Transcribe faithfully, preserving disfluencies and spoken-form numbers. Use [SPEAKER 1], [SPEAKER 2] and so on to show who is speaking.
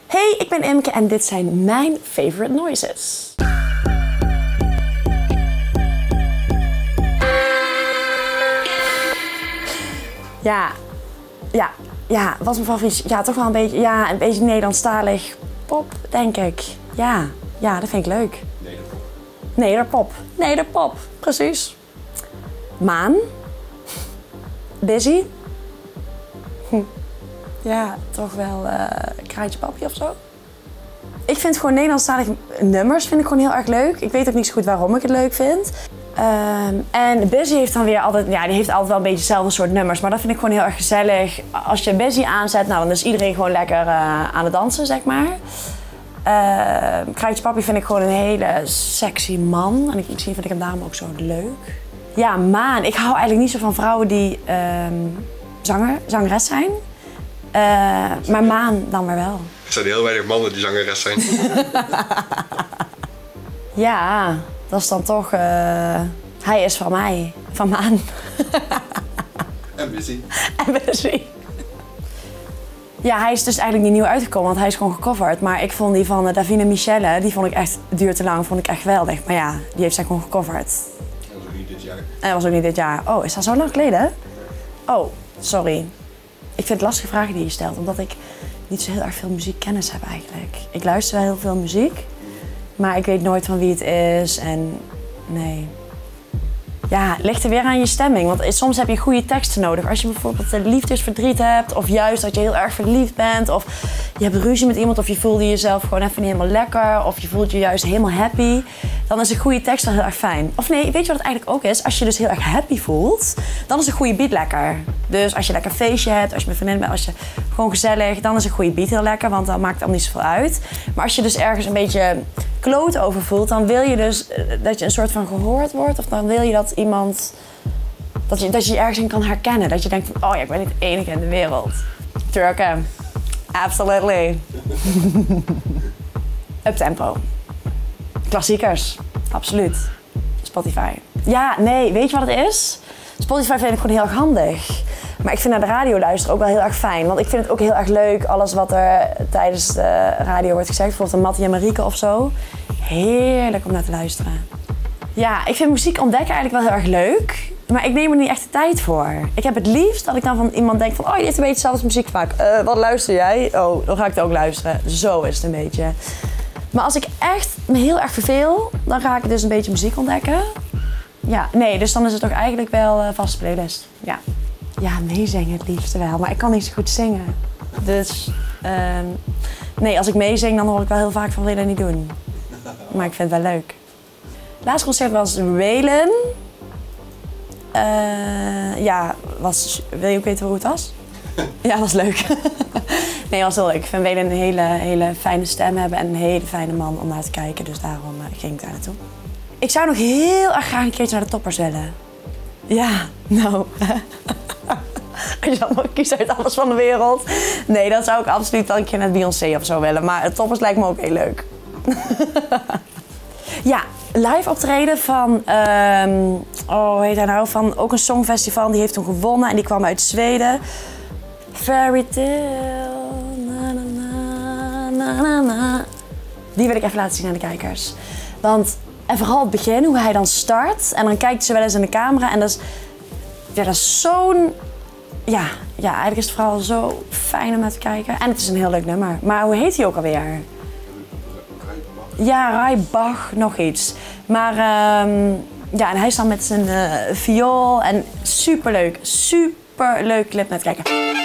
[SPEAKER 1] Hey, ik ben Imke en dit zijn mijn favorite noises. Ja, ja, ja, wat is mijn favoriet? Ja, toch wel een beetje, ja, een beetje Nederlandstalig pop, denk ik. Ja, ja, dat vind ik leuk.
[SPEAKER 2] Nederpop.
[SPEAKER 1] Nederpop. Nederpop, precies. Maan. Busy. Hm. Ja, toch wel uh, Kraantje Papi of zo. Ik vind gewoon Nederlandstalige nummers vind ik gewoon heel erg leuk. Ik weet ook niet zo goed waarom ik het leuk vind. Um, en Busy heeft dan weer altijd, ja, die heeft altijd wel een beetje hetzelfde soort nummers. Maar dat vind ik gewoon heel erg gezellig. Als je Busy aanzet, nou, dan is iedereen gewoon lekker uh, aan het dansen, zeg maar. Uh, Kraantje Papi vind ik gewoon een hele sexy man. En ik, misschien vind ik hem daarom ook zo leuk. Ja, Maan. Ik hou eigenlijk niet zo van vrouwen die um, zanger, zangeres zijn. Uh, maar Maan dan maar wel.
[SPEAKER 2] Er zijn heel weinig mannen die zangeres zijn.
[SPEAKER 1] Ja, dat is dan toch... Uh, hij is van mij. Van Maan.
[SPEAKER 2] En Busy.
[SPEAKER 1] En Busy. Ja, hij is dus eigenlijk niet nieuw uitgekomen, want hij is gewoon gecoverd. Maar ik vond die van uh, Davina Michelle, die vond ik echt duur te lang, vond ik echt geweldig. Maar ja, die heeft zij gewoon gecoverd.
[SPEAKER 2] Dat was ook niet dit jaar.
[SPEAKER 1] En dat was ook niet dit jaar. Oh, is dat zo lang geleden? Oh, sorry. Ik vind het lastige vragen die je stelt, omdat ik niet zo heel erg veel muziekkennis heb eigenlijk. Ik luister wel heel veel muziek, maar ik weet nooit van wie het is en nee. Ja, het ligt er weer aan je stemming, want soms heb je goede teksten nodig. Als je bijvoorbeeld liefdesverdriet hebt, of juist dat je heel erg verliefd bent, of je hebt ruzie met iemand, of je voelde jezelf gewoon even niet helemaal lekker, of je voelt je juist helemaal happy, dan is een goede tekst wel heel erg fijn. Of nee, weet je wat het eigenlijk ook is? Als je dus heel erg happy voelt, dan is een goede beat lekker. Dus als je lekker een feestje hebt, als je met vriendin bent, als je gewoon gezellig, dan is een goede beat heel lekker, want dan maakt het allemaal niet zoveel uit. Maar als je dus ergens een beetje kloot over voelt, dan wil je dus dat je een soort van gehoord wordt, of dan wil je dat iemand, dat je, dat je je ergens in kan herkennen. Dat je denkt van, oh ja, ik ben niet de enige in de wereld. Turken. Absolutely. Uptempo. Klassiekers. Absoluut. Spotify. Ja, nee, weet je wat het is? Spotify vind ik gewoon heel erg handig. Maar ik vind naar de radio luisteren ook wel heel erg fijn. Want ik vind het ook heel erg leuk, alles wat er tijdens de radio wordt gezegd. Bijvoorbeeld een Mattie en Marieke of zo. Heerlijk om naar te luisteren. Ja, ik vind muziek ontdekken eigenlijk wel heel erg leuk. Maar ik neem er niet echt de tijd voor. Ik heb het liefst dat ik dan van iemand denk van, oh, je heeft een beetje hetzelfde muziekvaak. Uh, wat luister jij? Oh, dan ga ik het ook luisteren. Zo is het een beetje. Maar als ik echt me heel erg verveel, dan ga ik dus een beetje muziek ontdekken. Ja, nee, dus dan is het toch eigenlijk wel een vaste playlist. Ja. Ja, meezingen het liefste wel, maar ik kan niet zo goed zingen. Dus uh, nee, als ik meezing, dan hoor ik wel heel vaak van, wil je dat niet doen? Maar ik vind het wel leuk. Het laatste concert was Waylon. Uh, ja, was, wil je ook weten hoe het was? Ja, dat was leuk. Nee, dat was heel leuk. Ik vind Waylon een hele, hele fijne stem hebben en een hele fijne man om naar te kijken. Dus daarom uh, ging ik daar naartoe. Ik zou nog heel erg graag een keertje naar de Toppers willen. Ja, nou. Als je dan nog kiest uit alles van de wereld. Nee, dat zou ik absoluut dan een keer naar Beyoncé of zo willen. Maar het Toppers lijkt me ook heel leuk. Ja, live optreden van, um, oh, hoe heet hij nou? Van ook een songfestival. Die heeft toen gewonnen en die kwam uit Zweden. Fairy Tale. Na, na, na, na, na, na. Die wil ik even laten zien aan de kijkers. Want, en vooral het begin, hoe hij dan start. En dan kijkt ze wel eens in de camera en dat is, ja, dat is zo'n... Ja, ja, eigenlijk is het vooral zo fijn om naar te kijken. En het is een heel leuk nummer. Maar hoe heet hij ook alweer? Ja, Rai Bach, nog iets. Maar um, ja, en hij is dan met zijn uh, viool en superleuk, superleuk clip naar te kijken.